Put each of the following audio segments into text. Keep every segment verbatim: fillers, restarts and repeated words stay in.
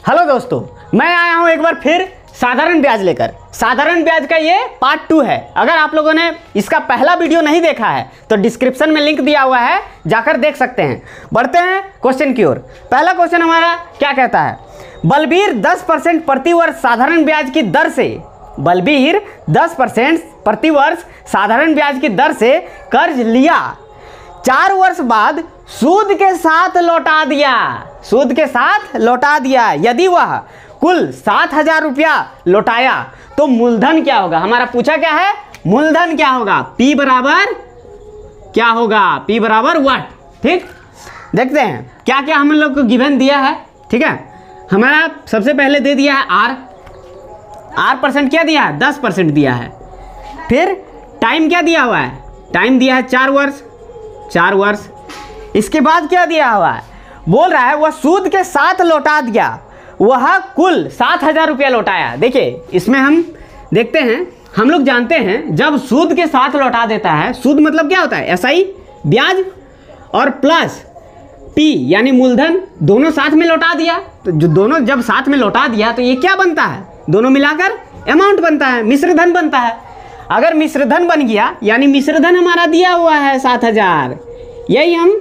Hello दोस्तों, मैं आया हूं एक बार फिर साधारण ब्याज लेकर। साधारण ब्याज का ये पार्ट टू है। अगर आप लोगों ने इसका पहला वीडियो नहीं देखा है तो डिस्क्रिप्शन में लिंक दिया हुआ है, जाकर देख सकते हैं। बढ़ते हैं क्वेश्चन की ओर। पहला क्वेश्चन हमारा क्या कहता है, बलबीर दस परसेंट प्रति वर्ष साधारण ब्याज की दर से बलबीर दस परसेंट प्रति वर्ष साधारण ब्याज की दर से कर्ज लिया, चार वर्ष बाद सूद के साथ लौटा दिया सूद के साथ लौटा दिया यदि वह कुल सात हजार रुपया लौटाया तो मूलधन क्या होगा। हमारा पूछा क्या है, मूलधन क्या होगा। P बराबर क्या होगा, P बराबर व्हाट। ठीक, देखते हैं क्या क्या हम लोग को गिवन दिया है। ठीक है, हमारा सबसे पहले दे दिया है R R परसेंट क्या दिया है, दस परसेंट दिया है। फिर टाइम क्या दिया हुआ है, टाइम दिया है चार वर्ष चार वर्ष। इसके बाद क्या दिया हुआ है, बोल रहा है वह सूद के साथ लौटा दिया, वह कुल सात हजार रुपया लौटाया। देखिए इसमें हम देखते हैं, हम लोग जानते हैं जब सूद के साथ लौटा देता है, सूद मतलब क्या होता है, एसआई ब्याज और प्लस पी यानी मूलधन, दोनों साथ में लौटा दिया। तो जो दोनों जब साथ में लौटा दिया तो ये क्या बनता है, दोनों मिलाकर अमाउंट बनता है, मिश्र धन बनता है। अगर मिश्र धन बन गया यानी मिश्र धन हमारा दिया हुआ है सात हजार, यही हम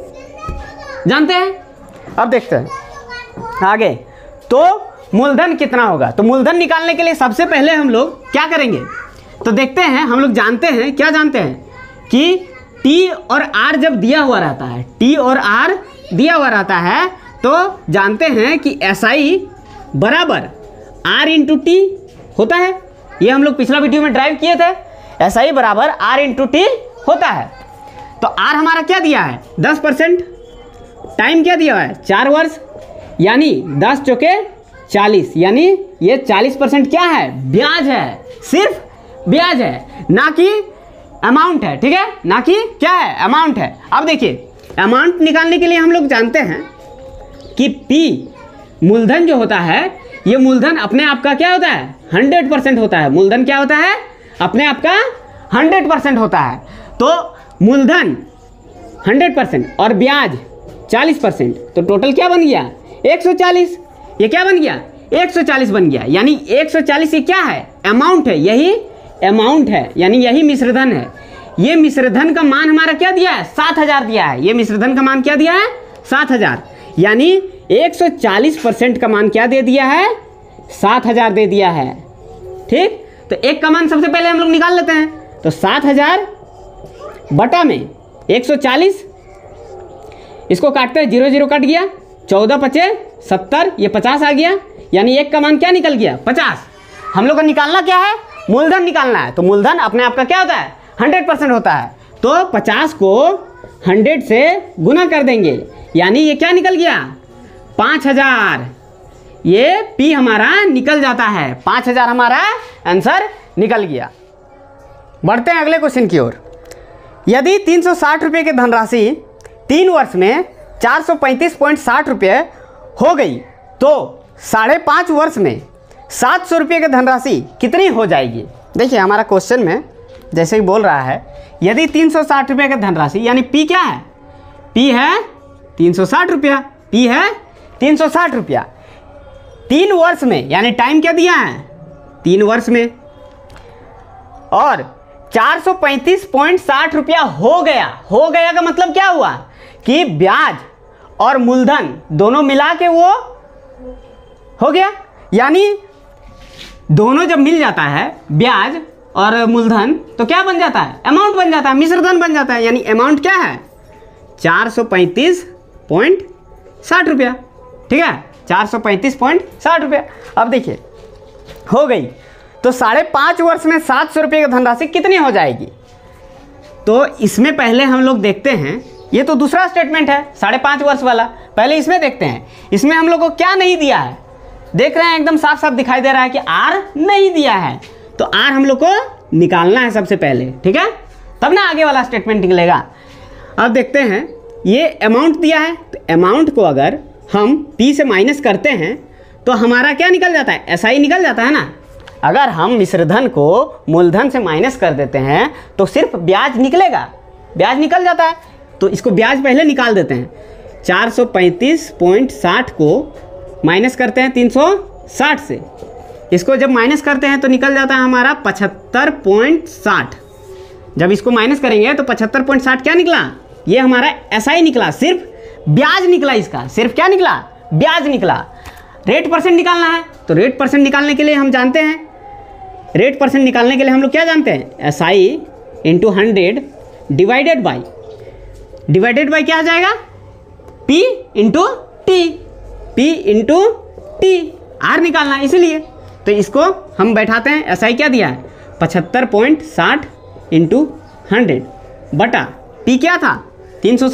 जानते हैं। अब देखते हैं आगे, तो मूलधन कितना होगा। तो मूलधन निकालने के लिए सबसे पहले हम लोग क्या करेंगे, तो देखते हैं, हम लोग जानते हैं, क्या जानते हैं कि T और R जब दिया हुआ रहता है, T और R दिया हुआ रहता है तो जानते हैं कि एस आई बराबर R इंटू टी होता है। ये हम लोग पिछला वीडियो में ड्राइव किए थे, एस आई बराबर R इंटू टी होता है। तो R हमारा क्या दिया है, दस परसेंट, टाइम क्या दिया है, चार वर्ष, यानी दस चौके चालीस, यानी ये चालीस परसेंट क्या है, ब्याज है, सिर्फ ब्याज है, ना कि अमाउंट है। ठीक है, ना कि क्या है, अमाउंट है। अब देखिए अमाउंट निकालने के लिए हम लोग जानते हैं कि P मूलधन जो होता है, ये मूलधन अपने आप का क्या होता है, हंड्रेड परसेंट होता है। मूलधन क्या होता है, अपने आप का हंड्रेड परसेंट होता है। तो मूलधन हंड्रेड परसेंट और ब्याज चालीस परसेंट, तो टोटल क्या बन गया, एक सौ चालीस। ये क्या बन गया, एक सौ चालीस बन गया, यानी एक सौ चालीस ये क्या है, अमाउंट है, यही अमाउंट है, यानी यही मिश्रधन है। ये मिश्रधन का मान हमारा क्या दिया है, सात हजार दिया है। ये मिश्रधन का मान क्या दिया है, सात हजार, यानी एक सौ चालीस परसेंट का मान क्या दे दिया है, सात हजार दे दिया है। ठीक, तो एक का मान सबसे पहले हम लोग निकाल लेते हैं। तो सात हजार बटा में एक सौ चालीस, इसको काटते हैं, जीरो जीरो कट गया, चौदह पचे सत्तर, ये पचास आ गया, यानी एक का मान क्या निकल गया, पचास। हम लोग को निकालना क्या है, मूलधन निकालना है। तो मूलधन अपने आप का क्या होता है, हंड्रेड परसेंट होता है। तो पचास को हंड्रेड से गुना कर देंगे, यानी ये क्या निकल गया, पाँच हजार। ये पी हमारा निकल जाता है, पाँच हजार हमारा आंसर निकल गया। बढ़ते हैं अगले क्वेश्चन की ओर। यदि तीन सौ साठ रुपये की धनराशि तीन वर्ष में चार सौ पैंतीस पॉइंट साठ रुपये हो गई तो साढ़े पाँच वर्ष में सात सौ रुपये की धनराशि कितनी हो जाएगी। देखिए हमारा क्वेश्चन में जैसे ही बोल रहा है, यदि तीन सौ साठ रुपये की धनराशि, यानी पी क्या है, पी है तीन सौ साठ रुपया, पी है तीन सौ साठ रुपया, तीन वर्ष में, यानी टाइम क्या दिया है, तीन वर्ष में, और चार सौ पैंतीस पॉइंट साठ रुपया हो गया। हो गया का मतलब क्या हुआ कि ब्याज और मूलधन दोनों मिला के वो हो गया, यानी दोनों जब मिल जाता है, ब्याज और मूलधन, तो क्या बन जाता है, अमाउंट बन जाता है, मिश्रधन बन जाता है। यानी अमाउंट क्या है, चार सौ पैंतीस पॉइंट साठ रुपया। ठीक है, चार सौ पैंतीस पॉइंट साठ रुपया। अब देखिए हो गई, तो साढ़े पाँच वर्ष में सात सौ रुपये की धनराशि कितनी हो जाएगी। तो इसमें पहले हम लोग देखते हैं, ये तो दूसरा स्टेटमेंट है साढ़े पाँच वर्ष वाला, पहले इसमें देखते हैं। इसमें हम लोग को क्या नहीं दिया है, देख रहे हैं एकदम साफ साफ दिखाई दे रहा है कि आर नहीं दिया है। तो आर हम लोग को निकालना है सबसे पहले, ठीक है, तब ना आगे वाला स्टेटमेंट निकलेगा। अब देखते हैं, ये अमाउंट दिया है, तो अमाउंट को अगर हम पी से माइनस करते हैं तो हमारा क्या निकल जाता है, एस आई निकल जाता है ना। अगर हम मिश्रधन को मूलधन से माइनस कर देते हैं तो सिर्फ ब्याज निकलेगा, ब्याज निकल जाता है। तो इसको ब्याज पहले निकाल देते हैं। चार सौ पैंतीस पॉइंट साठ को माइनस करते हैं तीन सौ साठ से, इसको जब माइनस करते हैं तो निकल जाता है हमारा पचहत्तर पॉइंट साठ। जब इसको माइनस करेंगे तो पचहत्तर पॉइंट साठ क्या निकला, ये हमारा ऐसा ही निकला, सिर्फ ब्याज निकला इसका, सिर्फ क्या निकला, ब्याज निकला। रेट परसेंट निकालना है तो रेट परसेंट निकालने के लिए हम जानते हैं, रेट परसेंट निकालने के लिए हम लोग क्या जानते हैं, S I into hundred divided by, divided by क्या आ जाएगा, P into T, P into T, R निकालना है इसीलिए। तो इसको हम बैठाते हैं, एस आई क्या दिया है, पचहत्तर पॉइंट साठ इंटू हंड्रेड बटा P क्या था तीन सौ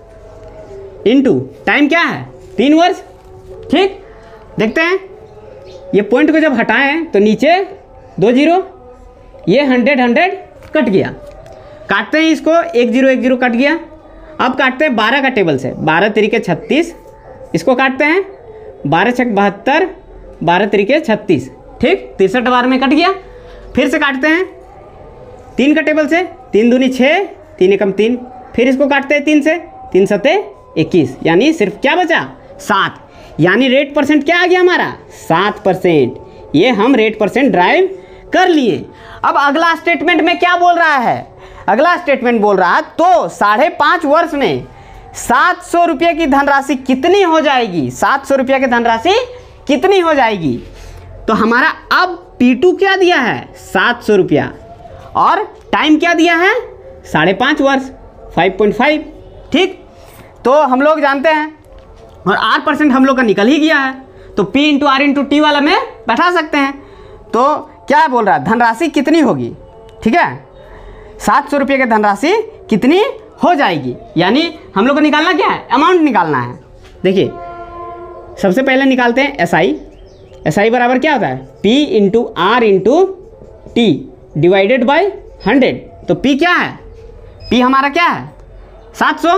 साठ इंटू टाइम क्या है तीन वर्ष। ठीक, देखते हैं ये पॉइंट को जब हटाएं तो नीचे दो जीरो, ये हंड्रेड हंड्रेड कट गया, काटते हैं इसको, एक जीरो एक जीरो कट गया। अब काटते हैं बारह का टेबल से, बारह तरीके छत्तीस, इसको काटते हैं बारह छक बहत्तर, बारह तरीके छत्तीस, ठीक, तिरसठ बार में कट गया। फिर से काटते हैं तीन का टेबल से, तीन दूनी छः, तीन एकम तीन, फिर इसको काटते हैं तीन से, तीन सत्ते इक्कीस, यानी सिर्फ क्या बचा, सात, यानी रेट परसेंट क्या आ गया हमारा, सात परसेंट। ये हम रेट परसेंट ड्राइव कर लिए। अब अगला स्टेटमेंट में क्या बोल रहा है, अगला स्टेटमेंट बोल रहा है तो साढ़े पाँच वर्ष में सात सौ रुपये की धनराशि कितनी हो जाएगी, सात सौ रुपये की धनराशि कितनी हो जाएगी। तो हमारा अब पी टू क्या दिया है, सात सौ रुपया, और टाइम क्या दिया है, साढ़े पाँच वर्ष, फाइव पॉइंट फाइव। ठीक, तो हम लोग जानते हैं, और आर परसेंट हम लोग का निकल ही गया है, तो P into R into T वाला में बैठा सकते हैं। तो क्या बोल रहा है, धनराशि कितनी होगी, ठीक है, सात सौ रुपये की धनराशि कितनी हो जाएगी, यानी हम लोग को निकालना क्या है, अमाउंट निकालना है। देखिए सबसे पहले निकालते हैं एस आई, एस आई बराबर क्या होता है, P into R into T divided by hundred. तो पी क्या है, पी हमारा क्या है सात सौ,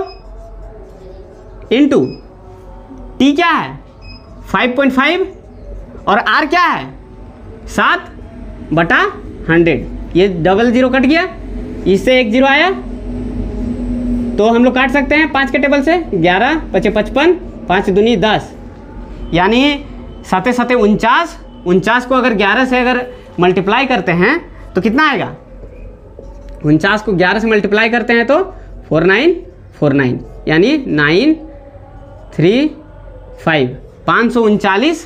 इंटू टी क्या है फाइव पॉइंट फाइव, और आर क्या है सात बटा हंड्रेड, ये डबल जीरो कट गया, इससे एक जीरो आया, तो हम लोग काट सकते हैं पाँच के टेबल से, ग्यारह पचे पचपन, पाँच दूनी दस, यानी सते सते उनचास, उनचास को अगर ग्यारह से अगर मल्टीप्लाई करते हैं तो कितना आएगा, उनचास को ग्यारह से मल्टीप्लाई करते हैं तो फोर नाइन फोर नाइन, यानी नाइन थ्री फाइव, पाँच सौ उनचालीस,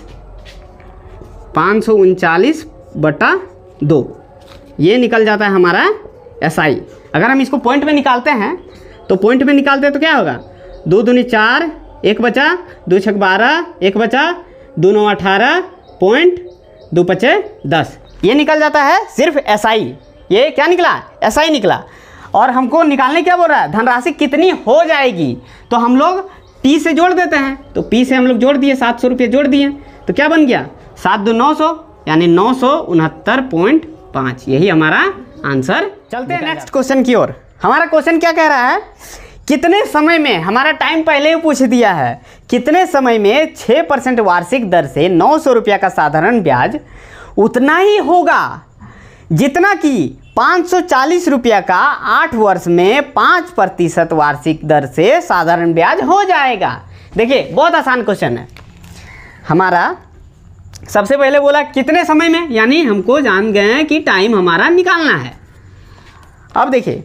पाँच सौ उनचालीस बटा दो, ये निकल जाता है हमारा एस आई। अगर हम इसको पॉइंट में निकालते हैं तो पॉइंट में निकालते हैं तो क्या होगा, दो दूनी चार, एक बचा, दो छक बारह, एक बचा, दो नौ अठारह, पॉइंट दो पचे दस, ये निकल जाता है सिर्फ एस आई। ये क्या निकला, एस आई निकला। और हमको निकालने क्या बोल रहा है, धनराशि कितनी हो जाएगी, तो हम लोग पी से जोड़ देते हैं, तो पी से हम लोग जोड़ दिए, सात सौ रुपये जोड़ दिए, तो क्या बन गया, सात दो नौ सौ, यानी नौ सौ उनहत्तर पॉइंट पाँच, यही हमारा आंसर। चलते हैं नेक्स्ट क्वेश्चन की ओर। हमारा क्वेश्चन क्या कह रहा है, कितने समय में, हमारा टाइम पहले ही पूछ दिया है, कितने समय में छः परसेंट वार्षिक दर से नौ सौ रुपया का साधारण ब्याज उतना ही होगा जितना कि पाँच सौ चालीस रुपया का आठ वर्ष में पाँच प्रतिशत वार्षिक दर से साधारण ब्याज हो जाएगा। देखिए बहुत आसान क्वेश्चन है हमारा। सबसे पहले बोला कितने समय में, यानी हमको जान गए हैं कि टाइम हमारा निकालना है। अब देखिए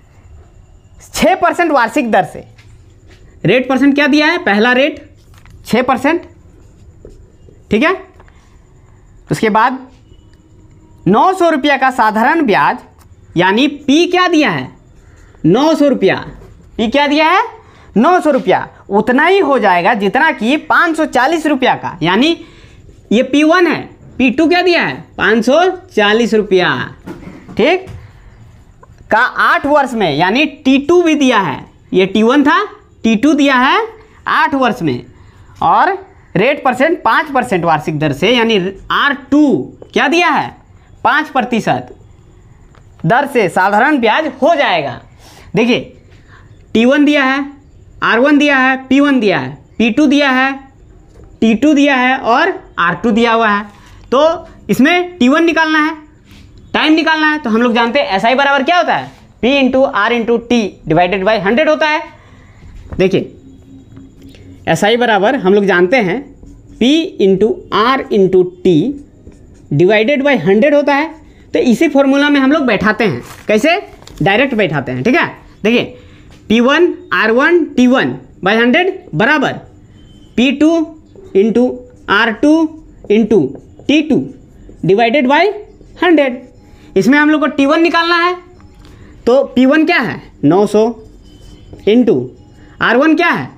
छः परसेंट वार्षिक दर से, रेट परसेंट क्या दिया है, पहला रेट छः परसेंट, ठीक है, उसके बाद नौ सौ रुपया का साधारण ब्याज, यानी पी क्या दिया है, नौ सौ रुपया, पी क्या दिया है, नौ सौ रुपया, उतना ही हो जाएगा जितना कि पाँच सौ चालीस रुपया का, यानी ये पी वन है, पी टू क्या दिया है, पाँच सौ चालीस रुपया, ठीक, का आठ वर्ष में, यानी टी टू भी दिया है, ये टी वन था, टी टू दिया है आठ वर्ष में, और रेट परसेंट पाँच परसेंट वार्षिक दर से, यानी आर टू क्या दिया है, पाँच प्रतिशत दर से साधारण ब्याज हो जाएगा। देखिए टी वन दिया है, आर वन दिया है, पी वन दिया है, पी टू दिया है, टी टू दिया है, और आर टू दिया हुआ है। तो इसमें टी वन निकालना है, टाइम निकालना है, तो हम लोग जानते हैं एस आई बराबर क्या होता है, P into R into T divided by hundred होता है। देखिए एस आई बराबर हम लोग जानते हैं P P into R into T divided by hundred होता है। तो इसी फॉर्मूला में हम लोग बैठाते हैं। कैसे? डायरेक्ट बैठाते हैं। ठीक है, देखिए P one R one T one by hundred बराबर P two into R two into T two divided by hundred. इसमें हम लोग को टी वन निकालना है, तो पी वन क्या है नौ सौ इंटू आर वन क्या है,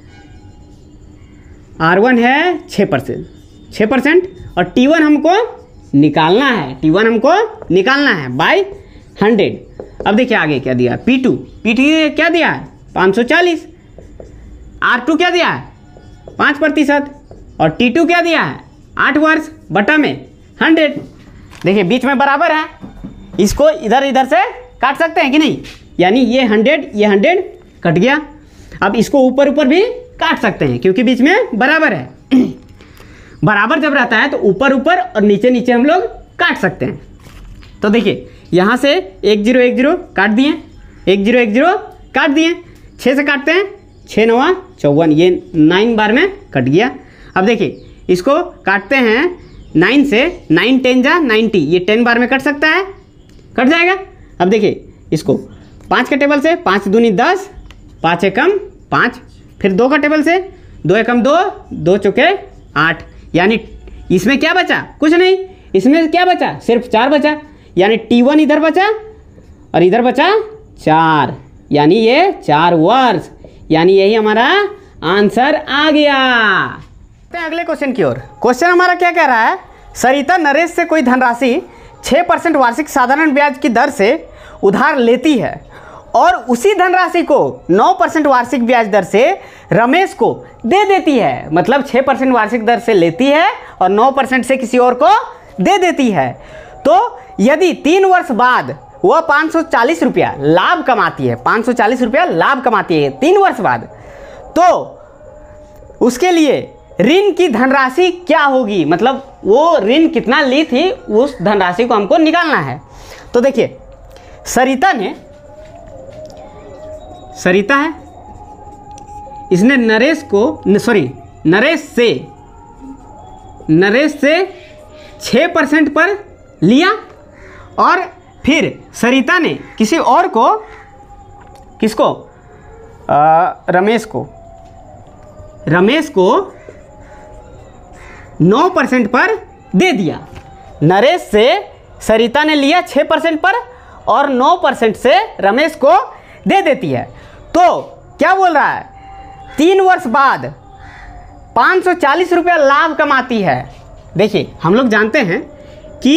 आर वन है छः परसेंट छः परसेंट और टी वन हमको निकालना है, टी वन हमको निकालना है बाई हंड्रेड। अब देखिए आगे क्या दिया, पी टू पी टू क्या दिया है पाँच सौ चालीस, आर टू क्या दिया है पाँच प्रतिशत और टी टू क्या दिया है आठ वर्ष बटा में हंड्रेड। देखिए बीच में बराबर है, इसको इधर इधर से काट सकते हैं कि नहीं, यानी ये हंड्रेड ये हंड्रेड कट गया। अब इसको ऊपर ऊपर भी काट सकते हैं क्योंकि बीच में बराबर है। बराबर जब रहता है तो ऊपर ऊपर और नीचे नीचे हम लोग काट सकते हैं। तो देखिए यहाँ से एक जीरो एक जीरो काट दिए, एक जीरो एक जीरो काट दिए, छः से काटते हैं, छः नवा चौवन, ये नाइन बार में कट गया। अब देखिए इसको काटते हैं नाइन से, नाइन टेन जा नाइन्टी, ये टेन बार में कट सकता है, कट जाएगा। अब देखिए इसको पाँच के टेबल से, पाँच दूनी दस, पाँच एकम पाँच, फिर दो का टेबल से, दो एकम दो, दो चौके आठ, यानी इसमें क्या बचा कुछ नहीं, इसमें क्या बचा सिर्फ चार बचा, यानी टी वन इधर बचा और इधर बचा चार, यानी ये चार वर्ष, यानी यही हमारा आंसर आ गया। अगले क्वेश्चन की ओर। क्वेश्चन हमारा क्या कह रहा है, सरिता नरेश से कोई धनराशि छः परसेंट वार्षिक साधारण ब्याज की दर से उधार लेती है और उसी धनराशि को नौ परसेंट वार्षिक ब्याज दर से रमेश को दे देती है। मतलब छः परसेंट वार्षिक दर से लेती है और नौ परसेंट से किसी और को दे देती है। तो यदि तीन वर्ष बाद वह पाँच सौ चालीस रुपया लाभ कमाती है, पाँच सौ चालीस रुपया लाभ कमाती है तीन वर्ष बाद, तो उसके लिए ऋण की धनराशि क्या होगी, मतलब वो ऋण कितना ली थी उस धनराशि को हमको निकालना है। तो देखिए सरिता ने, सरिता है, इसने नरेश को, सॉरी नरेश से, नरेश से छः परसेंट पर लिया और फिर सरिता ने किसी और को, किसको, आ, रमेश को, रमेश को नौ परसेंट पर दे दिया। नरेश से सरिता ने लिया छः परसेंट पर और नौ परसेंट से रमेश को दे देती है। तो क्या बोल रहा है, तीन वर्ष बाद पाँच सौ चालीस रुपया लाभ कमाती है। देखिए हम लोग जानते हैं कि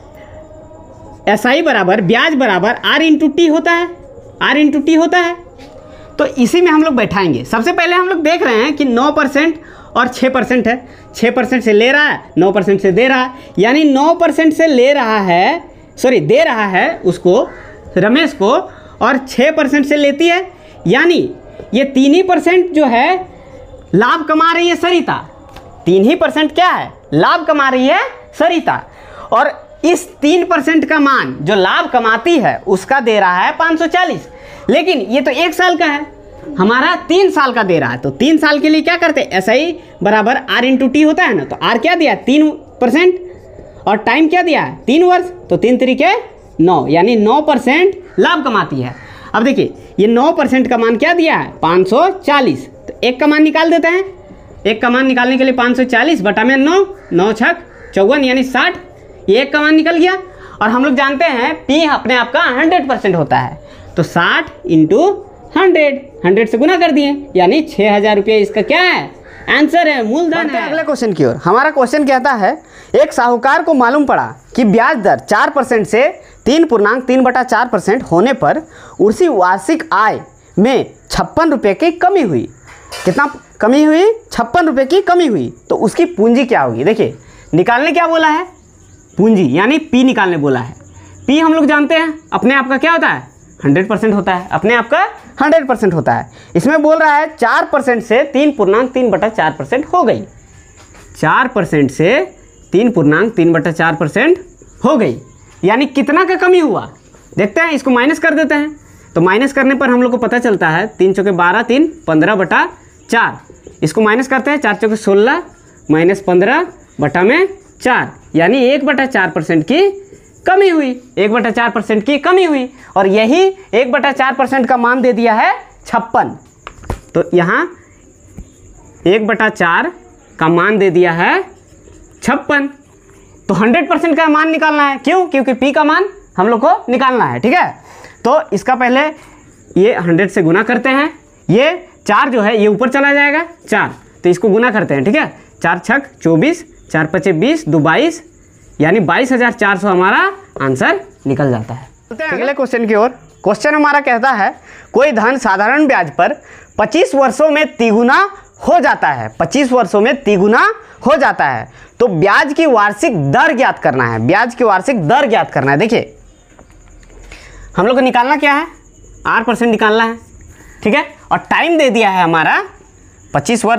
एस आई बराबर ब्याज बराबर आर इंटू टी होता है, आर इंटू टी होता है। तो इसी में हम लोग बैठाएंगे। सबसे पहले हम लोग देख रहे हैं कि नौ परसेंट और छः परसेंट है, छः परसेंट से ले रहा है, नौ परसेंट से दे रहा है, यानी नौ परसेंट से ले रहा है, सॉरी दे रहा है उसको, रमेश को, और छः परसेंट से लेती है, यानी ये तीन ही परसेंट जो है लाभ कमा रही है सरिता। तीन ही परसेंट क्या है लाभ कमा रही है सरिता, और इस तीन परसेंट का मान जो लाभ कमाती है उसका दे रहा है पाँच सौ चालीस। लेकिन ये तो एक साल का है, हमारा तीन साल का दे रहा है। तो तीन साल के लिए क्या करते हैं, एस आई बराबर आर इंटू टी होता है ना। तो आर क्या दिया तीन परसेंट और टाइम क्या दिया है तीन वर्ष, तो तीन तरीके नौ, यानी नौ परसेंट लाभ कमाती है। अब देखिए ये नौ परसेंट का मान क्या दिया है पाँच सौ चालीस, तो एक का मान निकाल देते हैं। एक का मान निकालने के लिए पाँच सौ चालीस बटा में नौ, नौ छक चौवन यानी साठ, ये एक का मान निकल गया। और हम लोग जानते हैं पी अपने आप का हंड्रेड परसेंट होता है, तो साठ इंटू हंड्रेड, हंड्रेड से गुना कर दिए, यानी छः हज़ार रुपये इसका क्या है आंसर है, मूलधन है। अगले क्वेश्चन की ओर। हमारा क्वेश्चन कहता है, एक साहूकार को मालूम पड़ा कि ब्याज दर चार परसेंट से तीन पूर्णांक तीन बटा चार परसेंट होने पर उसकी वार्षिक आय में छप्पन रुपये की कमी हुई। कितना कमी हुई, छप्पन रुपये की कमी हुई। तो उसकी पूंजी क्या होगी। देखिए निकालने क्या बोला है, पूंजी यानी पी निकालने बोला है। पी हम लोग जानते हैं अपने आप का क्या होता है हंड्रेड परसेंट होता है, अपने आप का हंड्रेड परसेंट होता है। इसमें बोल रहा है चार परसेंट से तीन पूर्णांक तीन बटा चार परसेंट हो गई, चार परसेंट से तीन पूर्णांक तीन बटा चार परसेंट हो गई, यानी कितना का कमी हुआ देखते हैं। इसको माइनस कर देते हैं, तो माइनस करने पर हम लोग को पता चलता है तीन चौके बारह, तीन पंद्रह बटा चार। इसको माइनस करते हैं, चार चौके सोलह, माइनस पंद्रह बटा में चार, यानी एक बटा चार परसेंट की कमी हुई, एक बटा चार परसेंट की कमी हुई। और यही एक बटा चार परसेंट का मान दे दिया है छप्पन। तो यहाँ एक बटा चार का मान दे दिया है छप्पन। तो हंड्रेड परसेंट का मान निकालना है, क्यों? क्योंकि पी का मान हम लोग को निकालना है, ठीक है। तो इसका पहले ये हंड्रेड से गुना करते हैं, ये चार जो है ये ऊपर चला जाएगा चार, तो इसको गुना करते हैं, ठीक है। चार छक चौबीस, चार पचे बीस, दो बाईस, यानी बाईस हजार चार सौ हमारा आंसर निकल जाता है। चलते हैं अगले क्वेश्चन की ओर। क्वेश्चन हमारा कहता है कोई धन साधारण ब्याज पर पच्चीस वर्षों में तिगुना हो जाता है, पच्चीस वर्षों में तिगुना हो जाता है, तो ब्याज की वार्षिक दर ज्ञात करना है, ब्याज की वार्षिक दर ज्ञात करना है। देखिए हम लोग को निकालना क्या है, आठ परसेंट निकालना है, ठीक है। और टाइम दे दिया है हमारा पच्चीस वर्ष,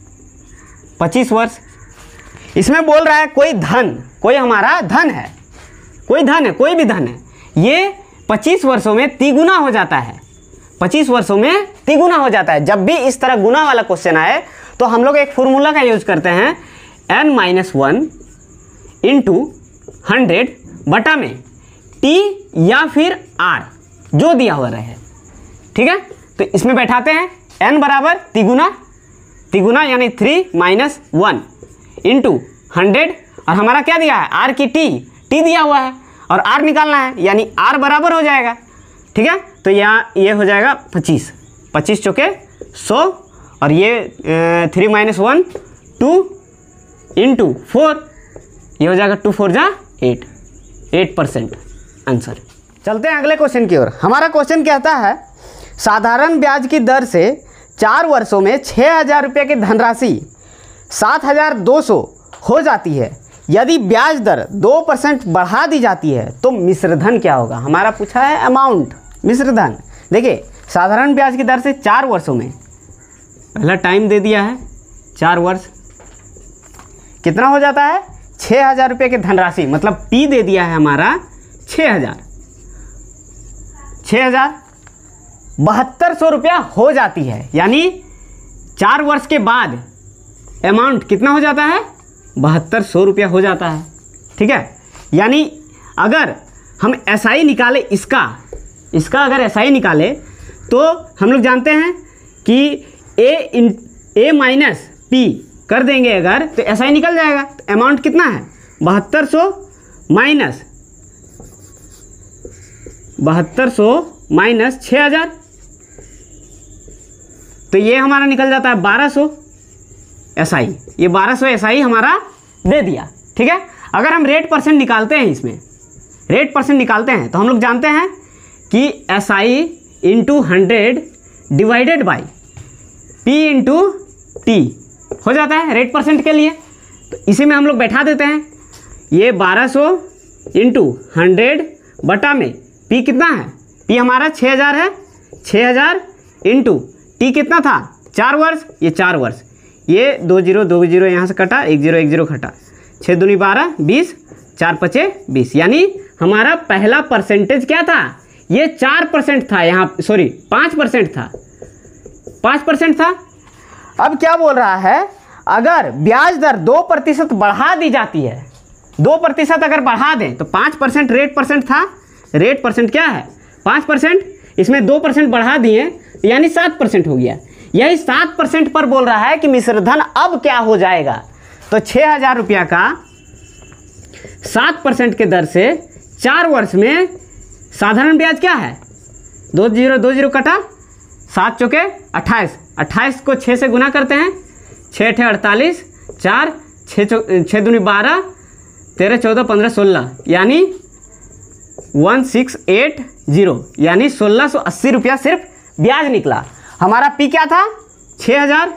पच्चीस वर्ष। इसमें बोल रहा है कोई धन, कोई हमारा धन है, कोई धन है, कोई भी धन है, ये पच्चीस वर्षों में तिगुना हो जाता है, पच्चीस वर्षों में तिगुना हो जाता है। जब भी इस तरह गुना वाला क्वेश्चन आए तो हम लोग एक फॉर्मूला का यूज करते हैं, N minus one into hundred बटा में टी या फिर आर जो दिया हुआ रहे, ठीक है। तो इसमें बैठाते हैं एन बराबर तिगुना, तिगुना यानी three minus one into hundred, और हमारा क्या दिया है आर की टी, टी दिया हुआ है और आर निकालना है, यानी आर बराबर हो जाएगा, ठीक है। तो यहाँ ये हो जाएगा पच्चीस, पच्चीस चौके सौ, और ये three minus one two into four, ये हो जाएगा टू फोर जा एट, एट परसेंट आंसर। चलते हैं अगले क्वेश्चन की ओर। हमारा क्वेश्चन कहता है साधारण ब्याज की दर से चार वर्षों में छः हज़ार रुपये की धनराशि सात हज़ार दो सौ हो जाती है, यदि ब्याज दर दो परसेंट बढ़ा दी जाती है तो मिश्रधन क्या होगा। हमारा पूछा है अमाउंट, मिश्रधन। देखिए साधारण ब्याज की दर से चार वर्षों में, पहला टाइम दे दिया है चार वर्ष, कितना हो जाता है छः हज़ार रुपये की धनराशि, मतलब पी दे दिया है हमारा छः हज़ार, छः हज़ार बहत्तर सौ रुपया हो जाती है, यानी चार वर्ष के बाद अमाउंट कितना हो जाता है बहत्तर सौ रुपया हो जाता है, ठीक है। यानी अगर हम एस आई निकाले इसका इसका अगर एस आई निकाले तो हम लोग जानते हैं कि ए इन ए माइनस पी कर देंगे अगर, तो एस आई निकल जाएगा। तो अमाउंट कितना है बहत्तर सौ माइनस बहत्तर सौ माइनस छः हज़ार, तो ये हमारा निकल जाता है बारह सौ एस आई, ये बारह सौ एस आई हमारा दे दिया, ठीक है। अगर हम रेट परसेंट निकालते हैं, इसमें रेट परसेंट निकालते हैं तो हम लोग जानते हैं कि S I into hundred divided by P into T हो जाता है रेट परसेंट के लिए। तो इसी में हम लोग बैठा देते हैं, ये बारह सौ इंटू हंड्रेड बटा में पी कितना है, पी हमारा छः हज़ार है, छः हज़ार इंटू टी कितना था चार वर्ष, ये चार वर्ष, ये दो जीरो दो जीरो यहाँ से कटा, एक जीरो एक जीरो कटा, छः दूनी बारह, बीस, चार पचे बीस, यानी हमारा पहला परसेंटेज क्या था, ये चार परसेंट था, यहाँ सॉरी पाँच परसेंट था, पाँच परसेंट था। अब क्या बोल रहा है, अगर ब्याज दर दो प्रतिशत बढ़ा दी जाती है, दो प्रतिशत अगर बढ़ा दें तो पाँच परसेंट रेट परसेंट था, रेट परसेंट क्या है पाँच परसेंट, इसमें दो परसेंट बढ़ा दिए यानी सात परसेंट हो गया। यही सात परसेंट पर बोल रहा है कि मिश्रधन अब क्या हो जाएगा। तो छः हज़ार रुपया का सात परसेंट के दर से चार वर्ष में साधारण ब्याज क्या है, दो जीरो दो जीरो कटा, सात चौके अट्ठाईस, अट्ठाईस को छः से गुना करते हैं, छः अठे अड़तालीस, चार छः चौ छः दूनी बारह, तेरह चौदह पंद्रह सोलह, यानी वन सिक्स एट जीरो, यानी सोलह सौ अस्सी रुपया सिर्फ ब्याज निकला। हमारा पी क्या था छः हज़ार,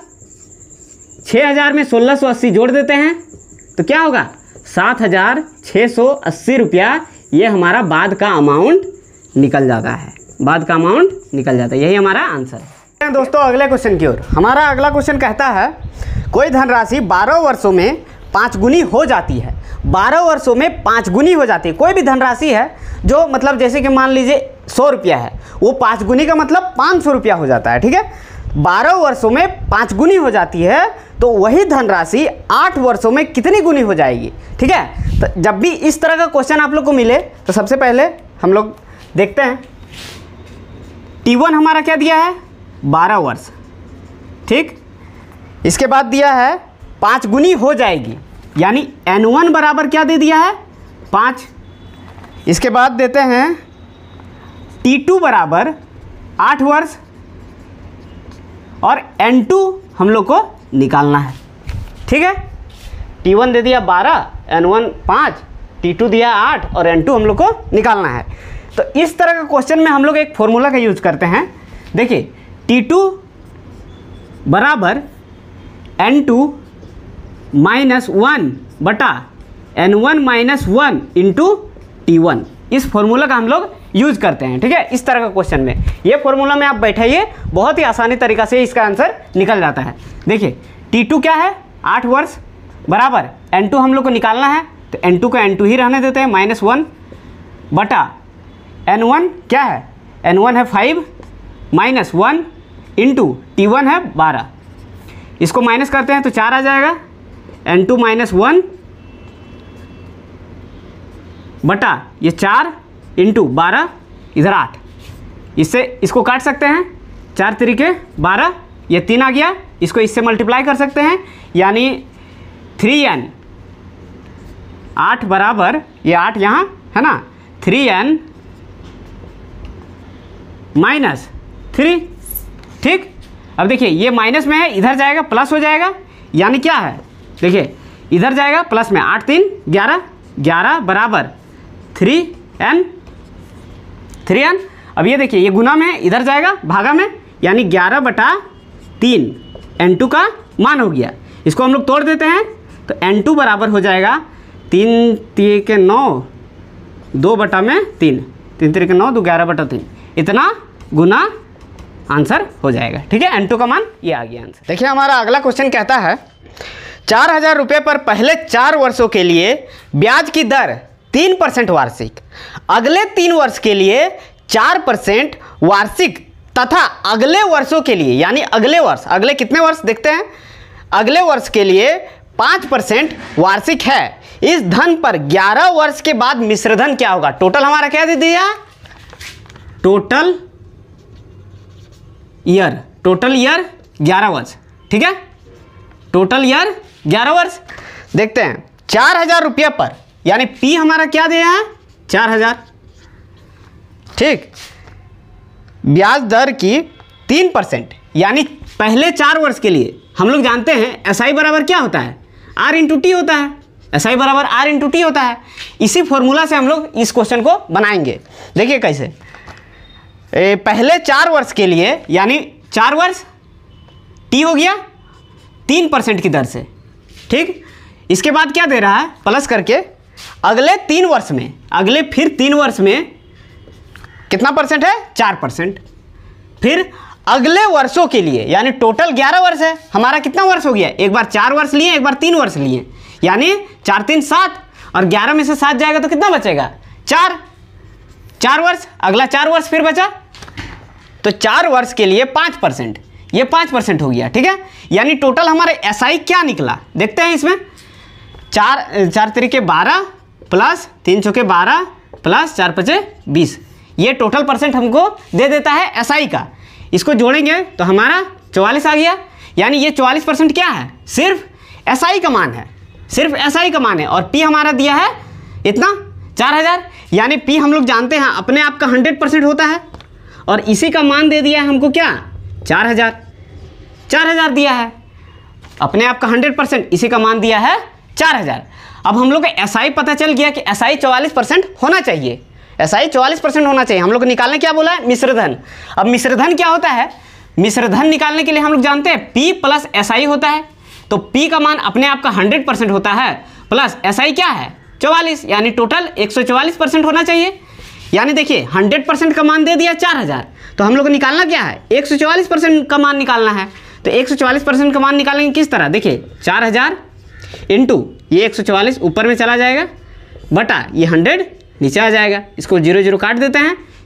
छः हज़ार में सोलह सौ अस्सी जोड़ देते हैं तो क्या होगा सात हज़ार छः सौ अस्सी रुपया, ये हमारा बाद का अमाउंट निकल जाता है, बाद का अमाउंट निकल जाता है, यही हमारा आंसर है। दोस्तों अगले क्वेश्चन की ओर। हमारा अगला क्वेश्चन कहता है कोई धनराशि बारह वर्षों में पाँच गुनी हो जाती है, बारह वर्षों में पाँच गुनी हो जाती है। कोई भी धनराशि है जो मतलब जैसे कि मान लीजिए सौ रुपया है, वो पाँच गुनी का मतलब पाँच सौ रुपया हो जाता है, ठीक है। बारह वर्षों में पाँच गुनी हो जाती है तो वही धनराशि आठ वर्षों में कितनी गुनी हो जाएगी। ठीक है, तो जब भी इस तरह का क्वेश्चन आप लोग को मिले तो सबसे पहले हम लोग देखते हैं टी वन हमारा क्या दिया है, बारह वर्ष। ठीक, इसके बाद दिया है पाँच गुनी हो जाएगी, यानी एन वन बराबर क्या दे दिया है, पाँच। इसके बाद देते हैं टी टू बराबर आठ वर्ष और एन टू हम लोग को निकालना है। ठीक है, टी वन दे दिया बारह, एन वन पाँच, टी टू दिया आठ और एन टू हम लोग को निकालना है। तो इस तरह का क्वेश्चन में हम लोग एक फॉर्मूला का यूज करते हैं। देखिए टी टू बराबर एन टू माइनस वन बटा N one minus one into T one, इस फॉर्मूला का हम लोग यूज करते हैं। ठीक है, इस तरह का क्वेश्चन में ये फॉर्मूला में आप बैठाइए, बहुत ही आसानी तरीका से इसका आंसर निकल जाता है। देखिए टी टू क्या है, आठ वर्ष बराबर एन टू हम लोग को निकालना है, तो एन टू को एन टू ही रहने देते हैं, माइनस वन बटा एन वन क्या है, एन वन है five minus one into T one है बारह। इसको माइनस करते हैं तो चार आ जाएगा, एन टू माइनस वन बटा ये चार इंटू बारह, इधर आठ। इससे इसको काट सकते हैं, चार तरीके बारह, ये तीन आ गया, इसको इससे मल्टीप्लाई कर सकते हैं, यानी थ्री एन, आठ बराबर ये आठ यहाँ है ना, थ्री एन माइनस थ्री। ठीक, अब देखिए ये माइनस में है, इधर जाएगा प्लस हो जाएगा, यानी क्या है, देखिए इधर जाएगा प्लस में, आठ तीन ग्यारह, ग्यारह बराबर थ्री एन, थ्री एन। अब ये देखिए ये गुना में है, इधर जाएगा भागा में, यानी ग्यारह बटा तीन एन टू का मान हो गया। इसको हम लोग तोड़ देते हैं तो एन टू बराबर हो जाएगा तीन तीन के नौ, दो बटा में तीन, तीन तीन के नौ, दो ग्यारह बटा तीन, इतना गुना आंसर हो जाएगा। ठीक है, एन टू का मान ये आ गया आंसर। देखिए हमारा अगला क्वेश्चन कहता है चार हजार रुपये पर पहले चार वर्षों के लिए ब्याज की दर तीन परसेंट वार्षिक, अगले तीन वर्ष के लिए चार परसेंट वार्षिक तथा अगले वर्षों के लिए, यानी अगले वर्ष, अगले कितने वर्ष देखते हैं, अगले वर्ष के लिए पाँच परसेंट वार्षिक है। इस धन पर ग्यारह वर्ष के बाद मिश्र धन क्या होगा। टोटल हमारा क्या दे दिया, टोटल ईयर, टोटल ईयर ग्यारह वर्ष। ठीक है, टोटल ईयर ग्यारह वर्ष। देखते हैं चार हजार रुपये पर, यानी पी हमारा क्या दिया है, चार हजार। ठीक, ब्याज दर की तीन परसेंट, यानी पहले चार वर्ष के लिए हम लोग जानते हैं एस आई बराबर क्या होता है, आर इंटू टी होता है, एस आई बराबर आर इंटू टी होता है। इसी फॉर्मूला से हम लोग इस क्वेश्चन को बनाएंगे। देखिए कैसे, ए, पहले चार वर्ष के लिए, यानी चार वर्ष टी हो गया तीन परसेंट की दर से। ठीक, इसके बाद क्या दे रहा है, प्लस करके अगले तीन वर्ष में, अगले फिर तीन वर्ष में कितना परसेंट है, चार परसेंट। फिर अगले वर्षों के लिए, यानी टोटल ग्यारह वर्ष है, हमारा कितना वर्ष हो गया, एक बार चार वर्ष लिए, एक बार तीन वर्ष लिए, यानी चार तीन सात, और ग्यारह में से सात जाएगा तो कितना बचेगा, चार, चार वर्ष, अगला चार वर्ष फिर बचा, तो चार वर्ष के लिए पाँच परसेंट, ये पाँच परसेंट हो गया। ठीक है, यानी टोटल हमारे एस आई क्या निकला, देखते हैं इसमें, चार चार तरीके बारह प्लस तीन चौके बारह प्लस चार पचे बीस, ये टोटल परसेंट हमको दे देता है एस आई का। इसको जोड़ेंगे तो हमारा चौवालीस आ गया, यानी ये चौवालीस परसेंट क्या है, सिर्फ एस आई का मान है, सिर्फ एस आई का मान है। और पी हमारा दिया है इतना चार हज़ार, यानी पी हम लोग जानते हैं अपने आप का हंड्रेड परसेंट होता है, और इसी का मान दे दिया है हमको क्या, चार हज़ार, चार हज़ार दिया है अपने आप का हंड्रेड परसेंट, इसी का मान दिया है चार हज़ार। अब हम लोग का एस आई पता चल गया कि एस आई चौवालीस परसेंट होना चाहिए, एस आई चौवालीस परसेंट होना चाहिए। हम लोग निकालने क्या बोला है, मिश्रधन। अब मिश्रधन क्या होता है, मिश्रधन निकालने के लिए हम लोग जानते हैं P प्लस एस आई होता है, तो P का मान अपने आप का हंड्रेड परसेंट होता है, प्लस एस आई क्या है चौवालीस, यानी टोटल एक सौ चौवालीस परसेंट होना चाहिए। यानी देखिए हंड्रेड परसेंट का मान दे दिया चार हज़ार, तो हम लोग को निकालना क्या है, एक सौ चौवालीस परसेंट का मान निकालना है। तो एक सौ चौवालीस परसेंट का मान निकालेंगे किस तरह, देखिए चार हज़ार इंटू ये एक सौ चौवालीस ऊपर में चला जाएगा, बटा ये हंड्रेड नीचे आ जाएगा, इसको जीरो जीरो काट देते हैं,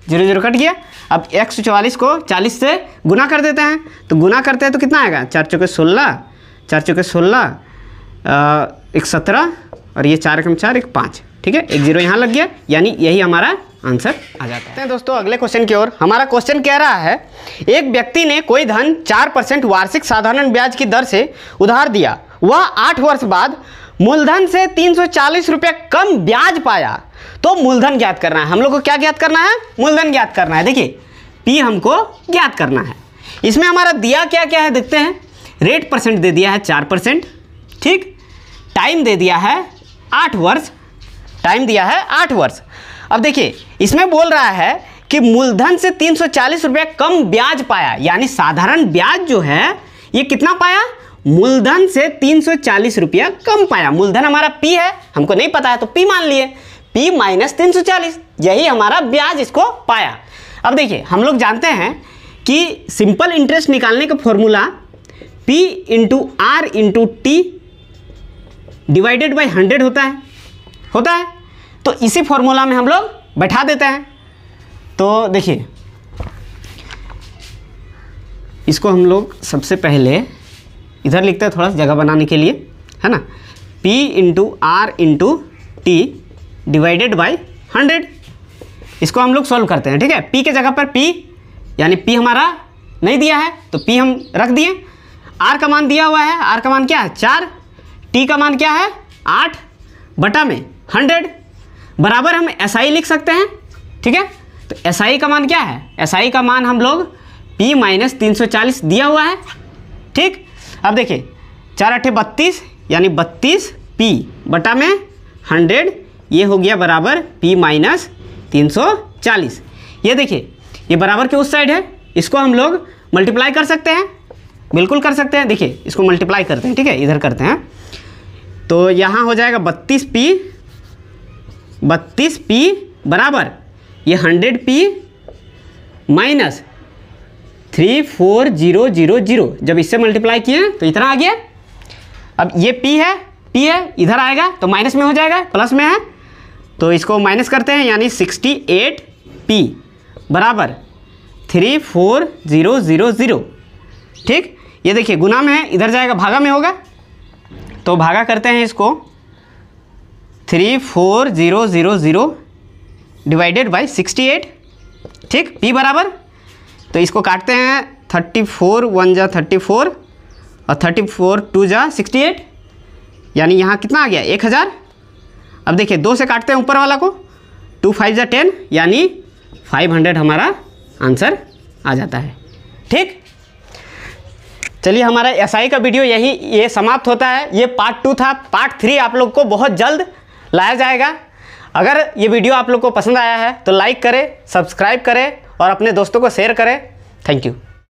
जीरो जीरो कट गया। अब एक सौ चौवालीस को चालीस से गुना कर देते हैं, तो गुना करते हैं तो कितना आएगा, चार चौके सोलह, चार चौके सोलह, एक सत्रह और ये चार एकम चार, एक पाँच, ठीक है, एक जीरो यहाँ लग गया, यानी यही हमारा आंसर आ जाता है। दोस्तों अगले क्वेश्चन की ओर। हमारा क्वेश्चन कह रहा है, एक व्यक्ति ने कोई धन चार परसेंट वार्षिक साधारण ब्याज की दर से उधार दिया, वह आठ वर्ष बाद मूलधन से तीन सौ चालीस रुपये कम ब्याज पाया, तो मूलधन ज्ञात करना है। हम लोग को क्या ज्ञात करना है, मूलधन ज्ञात करना है। देखिए पी हमको ज्ञात करना है। इसमें हमारा दिया क्या क्या है देखते हैं। रेट परसेंट दे दिया है चार परसेंट, ठीक, टाइम दे दिया है आठ वर्ष, टाइम दिया है आठ वर्ष। अब देखिए इसमें बोल रहा है कि मूलधन से तीन सौ चालीस रुपये कम ब्याज पाया, यानी साधारण ब्याज जो है ये कितना पाया, मूलधन से तीन सौ चालीस रुपया कम पाया। मूलधन हमारा पी है, हमको नहीं पता है तो पी मान लिए, पी माइनस तीन सौ चालीस, यही हमारा ब्याज इसको पाया। अब देखिए हम लोग जानते हैं कि सिंपल इंटरेस्ट निकालने का formula P into R into T divided by hundred होता है होता है तो इसी फॉर्मूला में हम लोग बैठा देते हैं। तो देखिए इसको हम लोग सबसे पहले इधर लिखते हैं थोड़ा सा जगह बनाने के लिए, है ना, P into R into T divided by hundred. इसको हम लोग सॉल्व करते हैं, ठीक है। P के जगह पर P, यानी P हमारा नहीं दिया है तो P हम रख दिए। R का मान दिया हुआ है, R का मान क्या है चार, T का मान क्या है आठ बटा में हंड्रेड, बराबर हम एस आई लिख सकते हैं, ठीक है। तो एस आई का मान क्या है, एस आई का मान हम लोग P माइनस तीन सौ चालीस दिया हुआ है, ठीक। अब देखिए चार अट्ठे बत्तीस, यानी बत्तीस P बटा में हंड्रेड, ये हो गया बराबर P माइनस तीन सौ चालीस। ये देखिए ये बराबर के उस साइड है, इसको हम लोग मल्टीप्लाई कर सकते हैं, बिल्कुल कर सकते हैं। देखिए इसको मल्टीप्लाई करते हैं, ठीक है, इधर करते हैं तो यहाँ हो जाएगा बत्तीस पी, बत्तीस पी बराबर ये hundred P minus three four zero zero zero, जब इससे मल्टीप्लाई किए तो इतना आ गया। अब ये P है, P है, इधर आएगा तो माइनस में हो जाएगा, प्लस में है तो इसको माइनस करते हैं, यानी सिक्सटी एट पी बराबर three four zero zero zero, ठीक। ये देखिए गुना में है, इधर जाएगा भागा में होगा तो भागा करते हैं इसको, three four zero zero zero divided by sixty eight, ठीक। P बराबर तो इसको काटते हैं, थर्टी फोर वन जा थर्टी फोर और थर्टी फोर टू जा सिक्सटी एट, यानी यहाँ कितना आ गया एक हज़ार। अब देखिए दो से काटते हैं ऊपर वाला को, टू फाइव जा टेन, यानी फाइव हंड्रेड हमारा आंसर आ जाता है, ठीक। चलिए हमारा एसआई का वीडियो यही ये समाप्त होता है। ये पार्ट टू था, पार्ट थ्री आप लोग को बहुत जल्द लाया जाएगा। अगर ये वीडियो आप लोग को पसंद आया है तो लाइक करें, सब्सक्राइब करें और अपने दोस्तों को शेयर करें। Thank you.